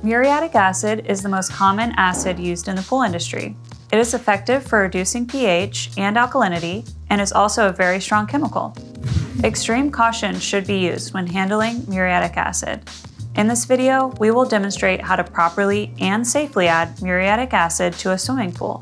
Muriatic acid is the most common acid used in the pool industry. It is effective for reducing pH and alkalinity and is also a very strong chemical. Extreme caution should be used when handling muriatic acid. In this video, we will demonstrate how to properly and safely add muriatic acid to a swimming pool.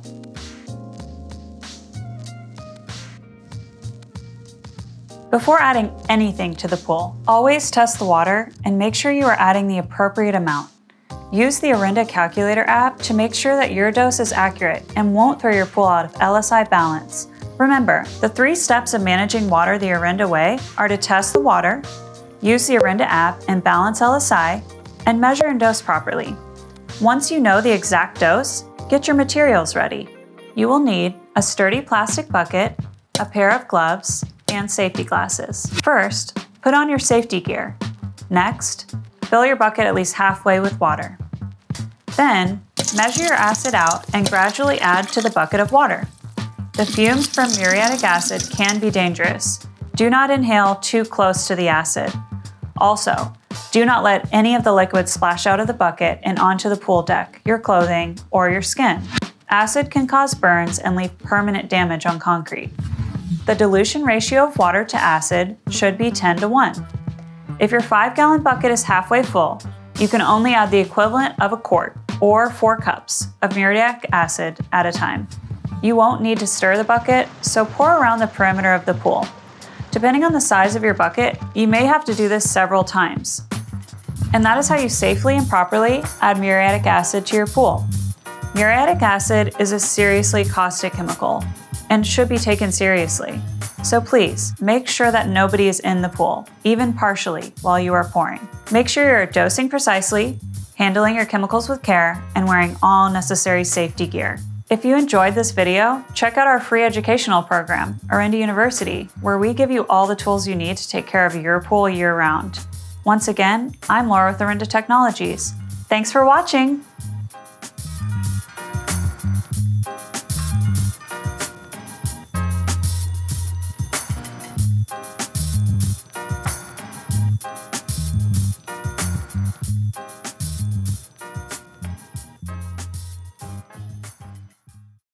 Before adding anything to the pool, always test the water and make sure you are adding the appropriate amount. Use the Orenda Calculator app to make sure that your dose is accurate and won't throw your pool out of LSI balance. Remember, the 3 steps of managing water the Orenda way are to test the water, use the Orenda app and balance LSI, and measure and dose properly. Once you know the exact dose, get your materials ready. You will need a sturdy plastic bucket, a pair of gloves, and safety glasses. First, put on your safety gear. Next, fill your bucket at least halfway with water. Then, measure your acid out and gradually add to the bucket of water. The fumes from muriatic acid can be dangerous. Do not inhale too close to the acid. Also, do not let any of the liquid splash out of the bucket and onto the pool deck, your clothing, or your skin. Acid can cause burns and leave permanent damage on concrete. The dilution ratio of water to acid should be 10:1. If your 5-gallon bucket is halfway full, you can only add the equivalent of a quart or 4 cups of muriatic acid at a time. You won't need to stir the bucket, so pour around the perimeter of the pool. Depending on the size of your bucket, you may have to do this several times. And that is how you safely and properly add muriatic acid to your pool. Muriatic acid is a seriously caustic chemical and should be taken seriously. So please, make sure that nobody is in the pool, even partially, while you are pouring. Make sure you're dosing precisely, handling your chemicals with care, and wearing all necessary safety gear. If you enjoyed this video, check out our free educational program, Orenda University, where we give you all the tools you need to take care of your pool year-round. Once again, I'm Laura with Orenda Technologies. Thanks for watching!